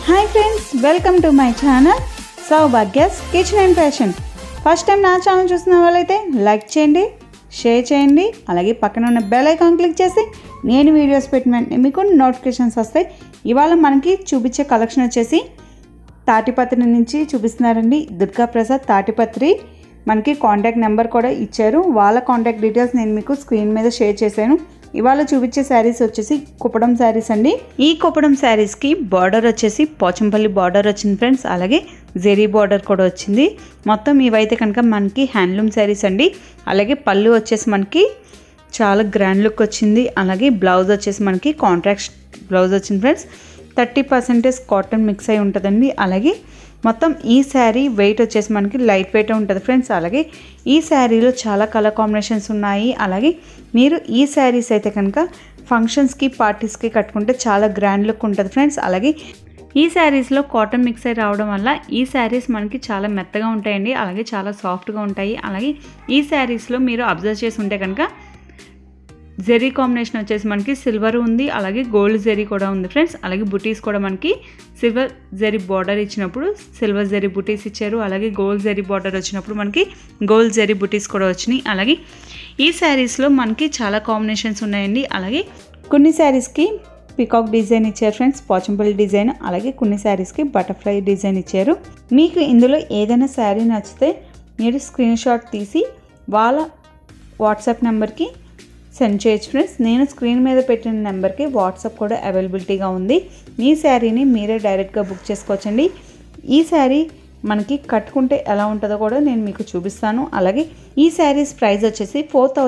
Hi friends, welcome to my channel సౌభాగ్యస్ kitchen and fashion. First time నా channel చూస్తున్న వాళ్ళైతే లైక్ చేయండి, షేర్ చేయండి, అలాగే పక్కన ఉన్న బెల్ ఐకాన్ క్లిక్ చేసి నేను వీడియోస్ పెట్టిన వెంటనే మీకు నోటిఫికేషన్స్ వస్తాయి. ఇవాళ మనకి చూపించే కలెక్షన్ వచ్చేసి తాటిపత్రి నుంచి చూపిస్తున్నారండి. దుర్గా ప్రసాద్ తాటిపత్రి మనకి కాంటాక్ట్ నెంబర్ కూడా ఇచ్చారు. వాళ్ళ కాంటాక్ట్ డీటెయిల్స్ నేను మీకు స్క్రీన్ మీద షేర్ చేశాను. ఇవాళ చూపించే శారీస్ వచ్చేసి కుప్పడం శారీస్ అండి. ఈ కుప్పడం శారీస్కి బార్డర్ వచ్చేసి పోచంపల్లి బార్డర్ వచ్చింది ఫ్రెండ్స్, అలాగే జెరీ బార్డర్ కూడా వచ్చింది. మొత్తం ఇవైతే కనుక మనకి హ్యాండ్లూమ్ శారీస్ అండి. అలాగే పళ్ళు వచ్చేసి మనకి చాలా గ్రాండ్ లుక్ వచ్చింది. అలాగే బ్లౌజ్ వచ్చేసి మనకి కాంట్రాక్ట్ బ్లౌజ్ వచ్చింది ఫ్రెండ్స్. 30% కాటన్ మిక్స్ అయి ఉంటుందండి. అలాగే మొత్తం ఈ శారీ వెయిట్ వచ్చేసి మనకి లైట్ వెయిట్ ఉంటుంది ఫ్రెండ్స్. అలాగే ఈ శారీలో చాలా కలర్ కాంబినేషన్స్ ఉన్నాయి. అలాగే మీరు ఈ శారీస్ అయితే కనుక ఫంక్షన్స్కి పార్టీస్కి కట్టుకుంటే చాలా గ్రాండ్ లుక్ ఉంటుంది ఫ్రెండ్స్. అలాగే ఈ శారీస్లో కాటన్ మిక్స్ అయి రావడం వల్ల ఈ శారీస్ మనకి చాలా మెత్తగా ఉంటాయండి. అలాగే చాలా సాఫ్ట్గా ఉంటాయి. అలాగే ఈ శారీస్లో మీరు అబ్జర్వ్ చేసి ఉంటే కనుక జెరీ కాంబినేషన్ వచ్చేసి మనకి సిల్వర్ ఉంది, అలాగే గోల్డ్ జెరీ కూడా ఉంది ఫ్రెండ్స్. అలాగే బుటీస్ కూడా మనకి సిల్వర్ జెరీ బార్డర్ ఇచ్చినప్పుడు సిల్వర్ జెరీ బుటీస్ ఇచ్చారు. అలాగే గోల్డ్ జెరీ బార్డర్ వచ్చినప్పుడు మనకి గోల్డ్ జెరీ బుటీస్ కూడా వచ్చినాయి. అలాగే ఈ శారీస్లో మనకి చాలా కాంబినేషన్స్ ఉన్నాయండి. అలాగే కొన్ని శారీస్కి పికాక్ డిజైన్ ఇచ్చారు ఫ్రెండ్స్, పోచంపల్లి డిజైన్. అలాగే కొన్ని శారీస్కి బటర్ఫ్లై డిజైన్ ఇచ్చారు. మీకు ఇందులో ఏదైనా శారీ నచ్చితే మీరు స్క్రీన్ షాట్ తీసి వాళ్ళ వాట్సాప్ నెంబర్కి సెండ్ చేయొచ్చు ఫ్రెండ్స్. నేను స్క్రీన్ మీద పెట్టిన నెంబర్కి వాట్సాప్ కూడా అవైలబిలిటీగా ఉంది. మీ శారీని మీరే డైరెక్ట్గా బుక్ చేసుకోవచ్చండి. ఈ శారీ మనకి కట్టుకుంటే ఎలా ఉంటుందో కూడా నేను మీకు చూపిస్తాను. అలాగే ఈ శారీస్ ప్రైస్ వచ్చేసి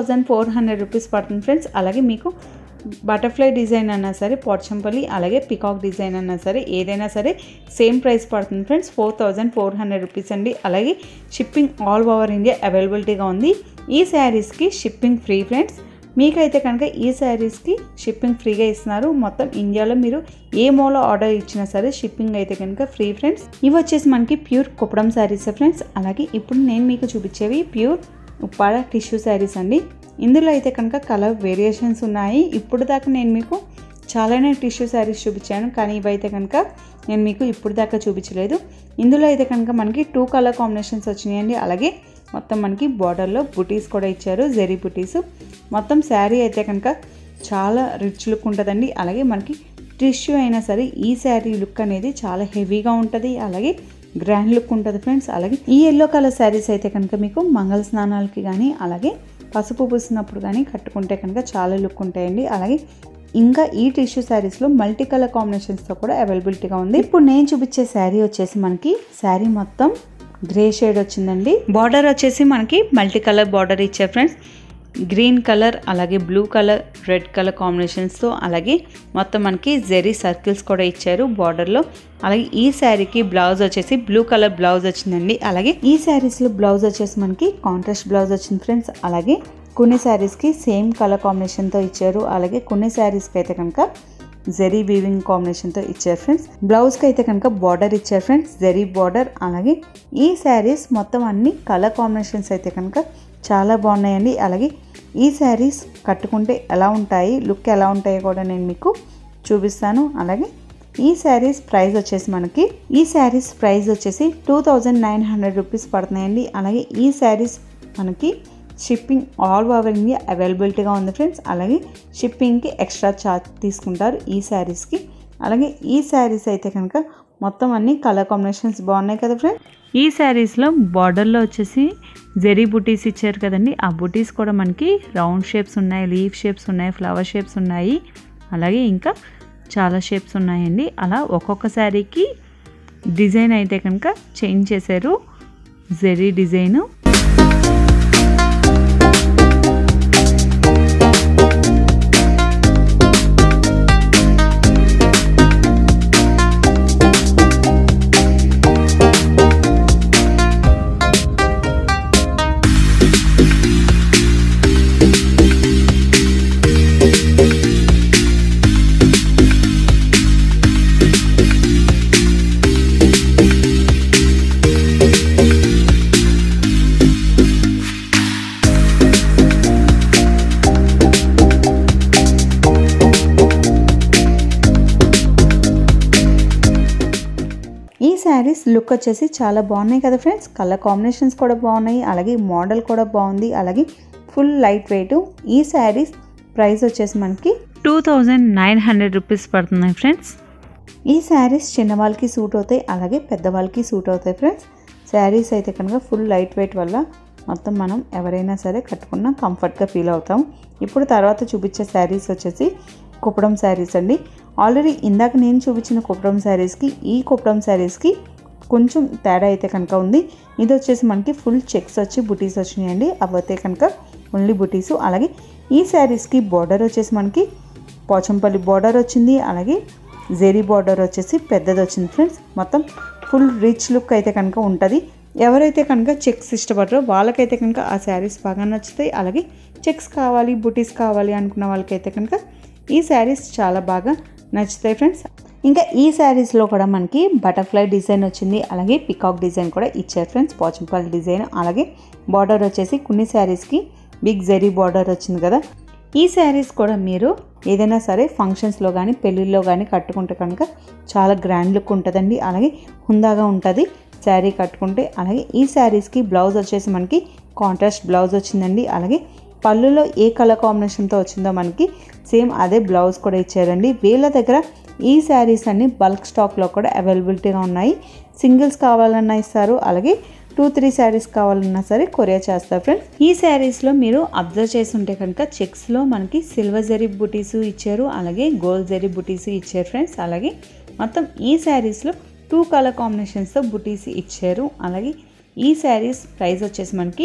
4400 రూపీస్ పడుతుంది ఫ్రెండ్స్. అలాగే మీకు బటర్ఫ్లై డిజైన్ అన్నా సరే, పోచంపల్లి అలాగే పికాక్ డిజైన్ అన్నా సరే, ఏదైనా సరే సేమ్ ప్రైస్ పడుతుంది ఫ్రెండ్స్, 4400 రూపీస్ అండి. అలాగే షిప్పింగ్ ఆల్ ఓవర్ ఇండియా అవైలబిలిటీగా ఉంది. ఈ శారీస్కి షిప్పింగ్ ఫ్రీ ఫ్రెండ్స్. మీకైతే కనుక ఈ శారీస్కి షిప్పింగ్ ఫ్రీగా ఇస్తున్నారు. మొత్తం ఇండియాలో మీరు ఏ మూల ఆర్డర్ ఇచ్చినా సరే షిప్పింగ్ అయితే కనుక ఫ్రీ ఫ్రెండ్స్. ఇవి వచ్చేసి మనకి ప్యూర్ కుప్పడం శారీస్ ఫ్రెండ్స్. అలాగే ఇప్పుడు నేను మీకు చూపించేవి ప్యూర్ ఉప్పాడ టిష్యూ శారీస్ అండి. ఇందులో అయితే కనుక కలర్ వేరియేషన్స్ ఉన్నాయి. ఇప్పుడు దాకా నేను మీకు చాలానే టిష్యూ శారీస్ చూపించాను, కానీ ఇవైతే కనుక నేను మీకు ఇప్పుడు దాకా చూపించలేదు. ఇందులో అయితే కనుక మనకి 2 కలర్ కాంబినేషన్స్ వచ్చినాయండి. అలాగే మొత్తం మనకి బార్డర్లో బుటీస్ కూడా ఇచ్చారు, జెరీ బుటీస్. మొత్తం శారీ అయితే కనుక చాలా రిచ్ లుక్ ఉంటుందండి. అలాగే మనకి టిష్యూ అయినా సరే ఈ శారీ లుక్ అనేది చాలా హెవీగా ఉంటుంది, అలాగే గ్రాండ్ లుక్ ఉంటుంది ఫ్రెండ్స్. అలాగే ఈ ఎల్లో కలర్ శారీస్ అయితే కనుక మీకు మంగళ స్నానాలకి కానీ అలాగే పసుపు పూసినప్పుడు కానీ కట్టుకుంటే కనుక చాలా లుక్ ఉంటాయండి. అలాగే ఇంకా ఈ టిష్యూ శారీస్లో మల్టీ కలర్ కాంబినేషన్స్తో కూడా అవైలబిలిటీగా ఉంది. ఇప్పుడు నేను చూపించే శారీ వచ్చేసి మనకి శారీ మొత్తం గ్రే షేడ్ వచ్చిందండి. బార్డర్ వచ్చేసి మనకి మల్టీ కలర్ బార్డర్ ఇచ్చారు ఫ్రెండ్స్. గ్రీన్ కలర్ అలాగే బ్లూ కలర్ రెడ్ కలర్ కాంబినేషన్స్తో, అలాగే మొత్తం మనకి జెరీ సర్కిల్స్ కూడా ఇచ్చారు బార్డర్లో. అలాగే ఈ శారీకి బ్లౌజ్ వచ్చేసి బ్లూ కలర్ బ్లౌజ్ వచ్చిందండి. అలాగే ఈ శారీస్లో బ్లౌజ్ వచ్చేసి మనకి కాంట్రాస్ట్ బ్లౌజ్ వచ్చింది ఫ్రెండ్స్. అలాగే కొన్ని శారీస్కి సేమ్ కలర్ కాంబినేషన్తో ఇచ్చారు. అలాగే కొన్ని శారీస్కి అయితే కనుక జెరీ వీవింగ్ కాంబినేషన్తో ఇచ్చారు ఫ్రెండ్స్. బ్లౌజ్కి అయితే కనుక బార్డర్ ఇచ్చారు ఫ్రెండ్స్, జెరీ బార్డర్. అలాగే ఈ శారీస్ మొత్తం అన్ని కలర్ కాంబినేషన్స్ అయితే కనుక చాలా బాగున్నాయండి. అలాగే ఈ శారీస్ కట్టుకుంటే ఎలా ఉంటాయి, లుక్ ఎలా ఉంటాయో కూడా నేను మీకు చూపిస్తాను. అలాగే ఈ శారీస్ ప్రైస్ వచ్చేసి మనకి 2900 రూపీస్ పడుతున్నాయండి. అలాగే ఈ శారీస్ మనకి షిప్పింగ్ ఆల్ ఓవర్ ఇండియా అవైలబిలిటీగా ఉంది ఫ్రెండ్స్. అలాగే షిప్పింగ్కి ఎక్స్ట్రా ఛార్జ్ తీసుకుంటారు ఈ శారీస్కి. అలాగే ఈ శారీస్ అయితే కనుక మొత్తం అన్ని కలర్ కాంబినేషన్స్ బాగున్నాయి కదా ఫ్రెండ్స్. ఈ శారీస్లో బార్డర్లో వచ్చేసి జెరీ బుటీస్ ఇచ్చారు కదండి. ఆ బుటీస్ కూడా మనకి రౌండ్ షేప్స్ ఉన్నాయి, లీఫ్ షేప్స్ ఉన్నాయి, ఫ్లవర్ షేప్స్ ఉన్నాయి, అలాగే ఇంకా చాలా షేప్స్ ఉన్నాయండి. అలా ఒక్కొక్క శారీకి డిజైన్ అయితే కనుక చేంజ్ చేశారు, జెరీ డిజైను. ఈ శారీస్ లుక్ వచ్చేసి చాలా బాగున్నాయి కదా ఫ్రెండ్స్. కలర్ కాంబినేషన్స్ కూడా బాగున్నాయి, అలాగే మోడల్ కూడా బాగుంది, అలాగే ఫుల్ లైట్ వెయిట్. ఈ శారీస్ ప్రైస్ వచ్చేసి మనకి 2900 రూపీస్ పడుతున్నాయి ఫ్రెండ్స్. ఈ శారీస్ చిన్నవాళ్ళకి సూట్ అవుతాయి, అలాగే పెద్దవాళ్ళకి సూట్ అవుతాయి ఫ్రెండ్స్. శారీస్ అయితే కనుక ఫుల్ లైట్ వెయిట్ వల్ల మొత్తం మనం ఎవరైనా సరే కట్టుకున్నా కంఫర్ట్గా ఫీల్ అవుతాం. ఇప్పుడు తర్వాత చూపించే శారీస్ వచ్చేసి కుప్పడం శారీస్ అండి. ఆల్రెడీ ఇందాక నేను చూపించిన కుప్పడం శారీస్కి ఈ కుప్పడం శారీస్కి కొంచెం తేడా అయితే కనుక ఉంది. ఇది వచ్చేసి మనకి ఫుల్ చెక్స్ వచ్చి బుటీస్ వచ్చినాయండి. అవి అయితే కనుక ఓన్లీ బుటీసు. అలాగే ఈ శారీస్కి బార్డర్ వచ్చేసి మనకి పోచంపల్లి బార్డర్ వచ్చింది, అలాగే జెరీ బార్డర్ వచ్చేసి పెద్దది వచ్చింది ఫ్రెండ్స్. మొత్తం ఫుల్ రిచ్ లుక్ అయితే కనుక ఉంటుంది. ఎవరైతే కనుక చెక్స్ ఇష్టపడరో వాళ్ళకైతే కనుక ఆ శారీస్ బాగా నచ్చుతాయి. అలాగే చెక్స్ కావాలి, బుటీస్ కావాలి అనుకున్న వాళ్ళకైతే కనుక ఈ శారీస్ చాలా బాగా నచ్చుతాయి ఫ్రెండ్స్. ఇంకా ఈ శారీస్లో కూడా మనకి బటర్ఫ్లై డిజైన్ వచ్చింది, అలాగే పికాక్ డిజైన్ కూడా ఇచ్చారు ఫ్రెండ్స్. పోచంపల్లి డిజైన్, అలాగే బార్డర్ వచ్చేసి కొన్ని శారీస్కి బిగ్ జెరీ బార్డర్ వచ్చింది కదా. ఈ శారీస్ కూడా మీరు ఏదైనా సరే ఫంక్షన్స్లో కానీ పెళ్ళిళ్ళలో కానీ కట్టుకుంటే కనుక చాలా గ్రాండ్ లుక్ ఉంటుందండి, అలాగే హుందాగా ఉంటుంది శారీ కట్టుకుంటే. అలాగే ఈ శారీస్కి బ్లౌజ్ వచ్చేసి మనకి కాంట్రాస్ట్ బ్లౌజ్ వచ్చిందండి, అలాగే పళ్ళులో ఏ కలర్ కాంబినేషన్తో వచ్చిందో మనకి సేమ్ అదే బ్లౌజ్ కూడా ఇచ్చారండి. వీళ్ళ దగ్గర ఈ శారీస్ అన్ని బల్క్ స్టాక్లో కూడా అవైలబిలిటీగా ఉన్నాయి. సింగిల్స్ కావాలన్నా ఇస్తారు, అలాగే 2-3 శారీస్ కావాలన్నా సరే కొరియర్ చేస్తారు ఫ్రెండ్స్. ఈ శారీస్లో మీరు అబ్జర్వ్ చేసి ఉంటే కనుక చెక్స్లో మనకి సిల్వర్ జరీ బుటీసు ఇచ్చారు, అలాగే గోల్డ్ జరీ బుటీసు ఇచ్చారు ఫ్రెండ్స్. అలాగే మొత్తం ఈ శారీస్లో 2 కలర్ కాంబినేషన్స్తో బుటీస్ ఇచ్చారు. అలాగే ఈ శారీస్ ప్రైస్ వచ్చేసి మనకి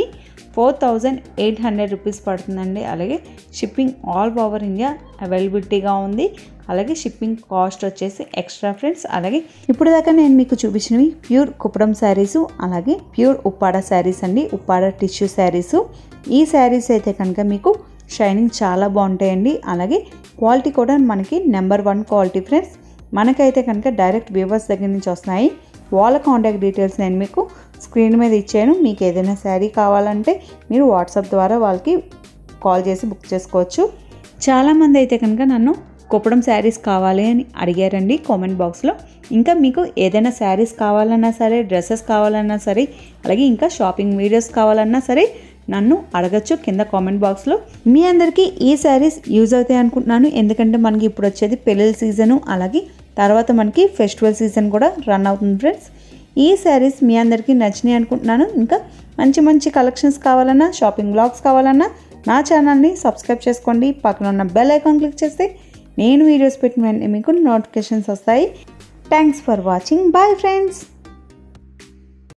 4800 రూపీస్ పడుతుందండి. అలాగే షిప్పింగ్ ఆల్ ఓవర్ ఇండియా అవైలబిలిటీగా ఉంది, అలాగే షిప్పింగ్ కాస్ట్ వచ్చేసి ఎక్స్ట్రా ఫ్రెండ్స్. అలాగే ఇప్పుడు దాకా నేను మీకు చూపించినవి ప్యూర్ కుప్పడం శారీసు, అలాగే ప్యూర్ ఉప్పాడ శారీస్ అండి, ఉప్పాడ టిష్యూ శారీసు. ఈ శారీస్ అయితే కనుక మీకు షైనింగ్ చాలా బాగుంటాయండి, అలాగే క్వాలిటీ కూడా మనకి నెంబర్ 1 క్వాలిటీ ఫ్రెండ్స్. మనకైతే కనుక డైరెక్ట్ వ్యూవర్స్ దగ్గర నుంచి వస్తున్నాయి. వాళ్ళ కాంటాక్ట్ డీటెయిల్స్ నేను మీకు స్క్రీన్ మీద ఇచ్చాను. మీకు ఏదైనా శారీ కావాలంటే మీరు వాట్సాప్ ద్వారా వాళ్ళకి కాల్ చేసి బుక్ చేసుకోవచ్చు. చాలామంది అయితే కనుక నన్ను కుప్పడం శారీస్ కావాలి అని అడిగారండి కామెంట్ బాక్స్లో. ఇంకా మీకు ఏదైనా శారీస్ కావాలన్నా సరే, డ్రెస్సెస్ కావాలన్నా సరే, అలాగే ఇంకా షాపింగ్ వీడియోస్ కావాలన్నా సరే నన్ను అడగచ్చు కింద కామెంట్ బాక్స్లో. మీ అందరికీ ఈ శారీస్ యూజ్ అవుతాయి అనుకుంటున్నాను, ఎందుకంటే మనకి ఇప్పుడు వచ్చేది పెళ్ళిళ్ళ సీజను, అలాగే తర్వాత మనకి ఫెస్టివల్ సీజన్ కూడా రన్ అవుతుంది ఫ్రెండ్స్. ఈ శారీస్ మీ అందరికీ నచ్చినాయి అనుకుంటున్నాను. ఇంకా మంచి మంచి కలెక్షన్స్ కావాలన్నా, షాపింగ్ బ్లాగ్స్ కావాలన్నా నా ఛానల్ని సబ్స్క్రైబ్ చేసుకోండి. పక్కన ఉన్న బెల్ ఐకాన్ క్లిక్ చేస్తే నేను వీడియోస్ పెట్టిన వెంటనే మీకు నోటిఫికేషన్స్ వస్తాయి. Thanks for watching. Bye friends.